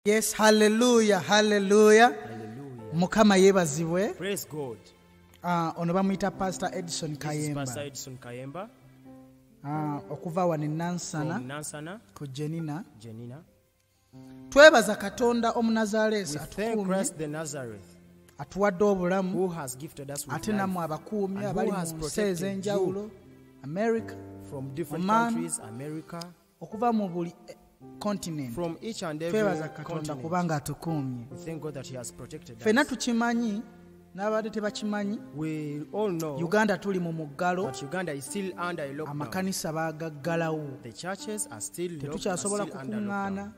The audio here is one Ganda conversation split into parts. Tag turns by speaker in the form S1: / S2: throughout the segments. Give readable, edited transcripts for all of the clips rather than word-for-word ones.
S1: Yes, hallelujah, hallelujah. Mukama yebazibwe.
S2: Praise God.
S1: Ono bamuyita Pastor Edison Kayemba.
S2: Pastor Edison Kayemba.
S1: Okuva wano Nansana.
S2: Nansana.
S1: Ku Jenina.
S2: Jenina.
S1: Twebaza Katonda omunazaalesi
S2: atukuumye.
S1: Atuwadde obulamu.
S2: Who has gifted us with
S1: ate namwe abakuumi abali mu nsi ez'enjawulo. America.
S2: From different countries, America.
S1: Okuva mu buli continent.
S2: From each and every
S1: Twebaza Katonda kubanga atukuumye.
S2: We thank God that He has protected us.
S1: Fena tukimanyi n'abadde tebakimanyi.
S2: We all know
S1: Uganda tuli mu muggalo.
S2: that Uganda is still under a lockdown.
S1: Amakanisa baagaggalawo.
S2: The churches are still locked.
S1: Tetukyasobola kukuŋŋaana.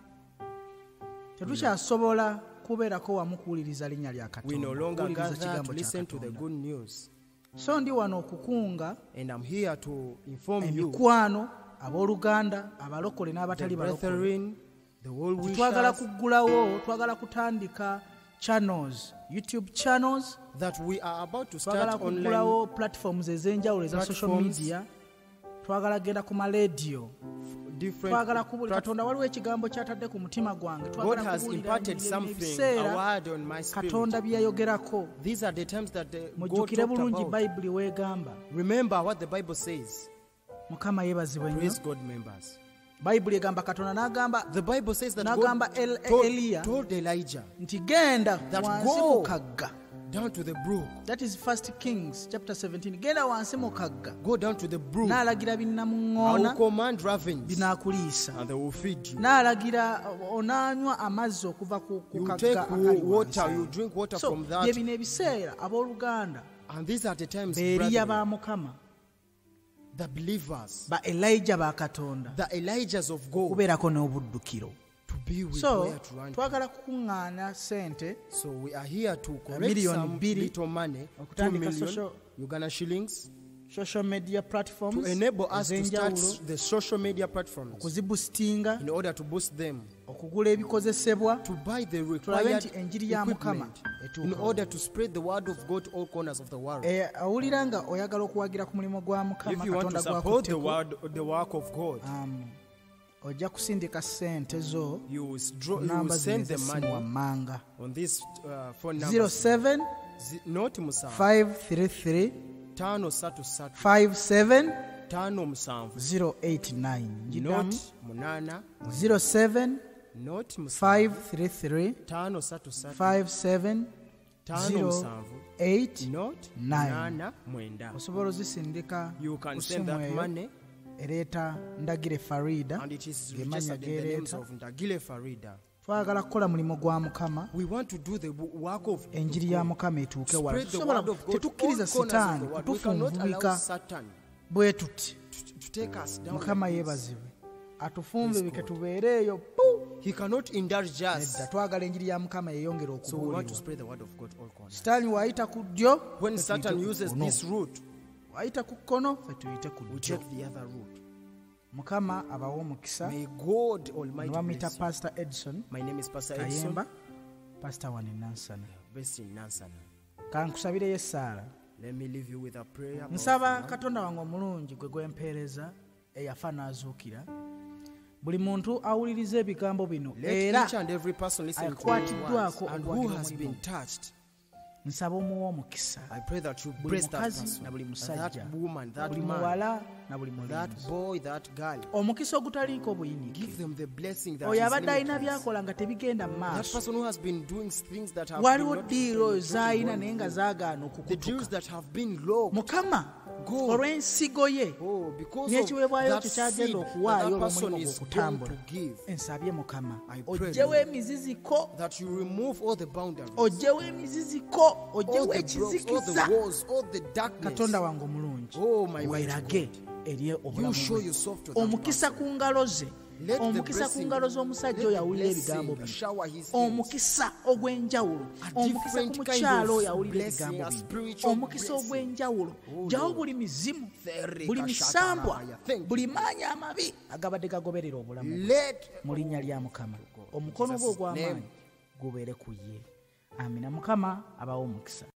S1: Tetukyasobola kubeerako wamu kuwuliriza linnya lya Katonda.
S2: We no longer gather to listen to the good news.
S1: So ndi wano okukunga.
S2: And I'm here to inform you.
S1: Emikwano abooluganda abalokole n'abatali balokole. Twagala kuggulawo, twagala kutandika channels, YouTube channels.
S2: That we are about to start
S1: twagala
S2: online.
S1: Kuggulawo platforms ez'enjawulo eza social media. Twagala genda ku maleediyo. Twagala kubulira Katonda waliwo ekigambo kyatadde ku mutima gwange.
S2: God has imparted something, a word on my spirit.
S1: Katonda bye yayogerako.
S2: These are the times that God
S1: mujjukire
S2: talked
S1: bulungi
S2: about.
S1: Bayibuli weegamba.
S2: Remember what the Bible says.
S1: Mukama yeebazibwe nnyo.
S2: Praise God, members.
S1: Bayibuli egamba Katonda n'agamba.
S2: The Bible says that
S1: n'agamba
S2: God told Elijah
S1: nti genda wansi mu kagga.
S2: Down to the brook.
S1: That is 1 Kings chapter 17. Genda wansi mu kagga.
S2: Go down to the brook.
S1: N'alagira bannamuŋŋoona.
S2: I will command ravens.
S1: Binaakuliisa.
S2: And they will feed you.
S1: N'alagira onaanywa amazzi okuva ku kagga akali wansi.
S2: You drink water from that.
S1: Bye bino ebiseera abooluganda.
S2: And these are the times,
S1: Beeriya ba Mukama.
S2: The believers.
S1: Ba Elijah ba Katonda.
S2: The Elijahs of God.
S1: Kubeerako n'obuddukiro.
S2: So,
S1: twagala kukuŋŋaana sente.
S2: So we are here to collect some little money, 2 million Uganda shillings,
S1: social media platforms,
S2: to enable us to start the social media platforms,
S1: okuziboostinga,
S2: in order to boost them,
S1: okugula ebikozesebwa,
S2: to buy the required equipment, in order to spread the word of God to all corners of the world.
S1: Awulira nga oyagala okuwagira ku mulimu gwa Mukama,
S2: if you want to support the work of God, ojja kusindika sente zo. You will send the money on this phone number
S1: 07 533 57 089. 07 533 57 089. Osobola ozisindika ku simu eyo. Ereeta Ndagire Farida.
S2: And it is registered in the names of Ndagire Farida.
S1: Twagala kukola mulimu gwa Mukama.
S2: We want to do the work of
S1: enjiri ya Mukama etuuke wala. Tetukkiriza Sitaani kutufunvubika bwe tuti. Mukama yeebazibwe. Atufumbe bike tubeereeyo.
S2: He cannot indulge us.
S1: Twagala enjiri ya Mukama yeyongera okubuulirwa.
S2: So we want to spread the word of God all corners.
S1: Sitaani wayita ku ddyo.
S2: When Satan uses this route,
S1: wayita ku kkono fe tuyite ku
S2: we take the other route.
S1: Mukama abawo omukisa.
S2: May God Almighty
S1: bless you.
S2: Pastor Edison. My name is Pastor Edison.
S1: Kayemba. Pastor one in Nansana.
S2: Based in Nansana.
S1: Kankusabireyo essaala.
S2: Let me leave you with a prayer.
S1: Nsaba Katonda wange omulungi gwe gwempeereza eyafa n'azuukira. Buli muntu awuliriza ebigambo bino era akwatiddwako ogw'omulimu. Nsaba omuwa omukisa.
S2: I pray that you
S1: bless that person, na buli musajja,
S2: that woman, that
S1: buli
S2: man,
S1: muwala na buli mulenzi,
S2: that boy, that girl.
S1: Omukisa ogutaliiko buyinike.
S2: Give them the blessing that
S1: oyo abadde alina byakola nga tebigenda mu maaso.
S2: That person who has been doing things that have
S1: waliwo ddiiro zaayina naye nga zaagaana okukutuka.
S2: The deals that have been low.
S1: Mukama olw'ensigo ye n'ekiweebwayo kye kyagenda okuwaayo olw'omulimu gw'okutambula. Ensabye Mukama oggyewo emiziziko, oggyewo emiziziko, oggyewo ekizikiza. Katonda wange omulungi weerage eri obulamu bwe. Omukisa ku ngalo ze, omukisa ku ngalo z'omusajja oyo awulira ebigambo bino, omukisa ogw'enjawulo, omukisa ku mukyalo oyo awulira ebigambo bino, omukisa ogw'enjawulo. Gyawo buli mizimu, buli misambwa, buli maanyi amabi agabadde gagoberera obulamu mu linnya lya Mukama. Omukono gwe ogw'amaanyi gubeere ku ye. Amina. Mukama abawo omukisa.